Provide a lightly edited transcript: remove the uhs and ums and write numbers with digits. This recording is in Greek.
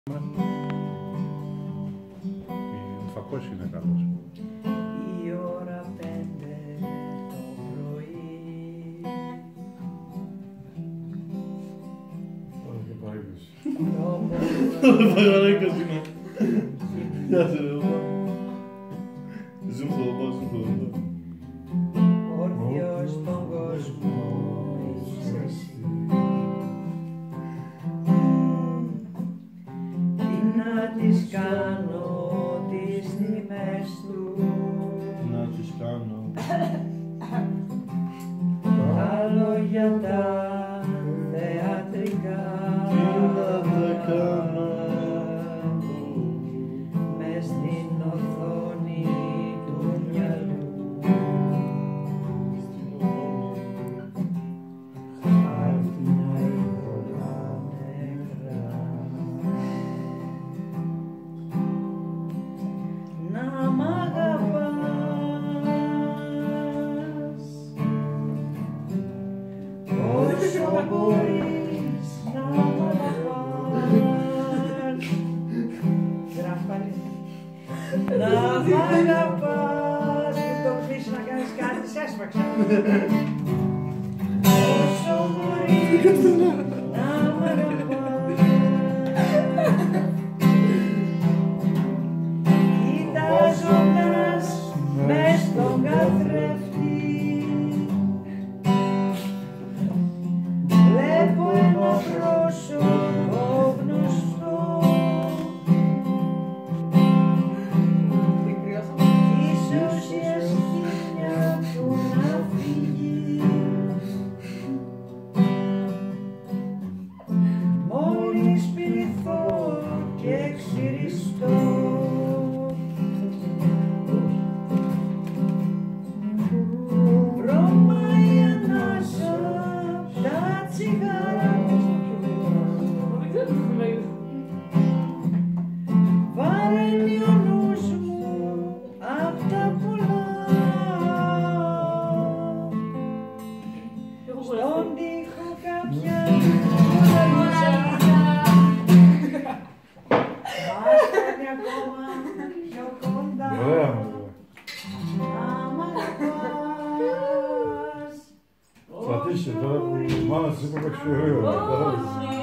Ο φακός είναι καλός. Η ώρα 5 το πρωί. Τώρα και πάει 20. Το Πάει 20. Γεια σε ρε όπα. Ζουν το όπα, ζουν το όπα. όρθιος στον κόσμο είσαι εσύ. Τι να τις κάνω τις τιμές του, Να τις κάνω. τα λόγια τα θεατρικά. Τι να τα κάνω. Μες στην οθόνη του μυαλού. Χάρτινα ύδρωτα νεκρά. Να μ' αγαπάς όσο μπορείς να μ' αγαπάς. Γράφει πάλι. Να μ' αγαπάς. Μην το πεις να κάνεις κάτι, σε έσπαξα. Όσο μπορείς να μ' αγαπάς. Κοιτάζοντας μες στον καθρέφτη, βλέπω ένα πρόσωπο γνωστό. Ίσως η ασχήμια του να φύγει, μόλις πηδηθώ και ξυριστώ. Βρωμάει ανάσα τα τσιγάρα, βαραίνει ο νους μου απ' τα πολλά. Στον τοίχο κάποια μας παίρνει ακόμα πιο κοντά. Ωραία μωρέ. Να μ' αγαπάς. Κρατήστε τώρα που η μάνα της είπε 6 ώρα.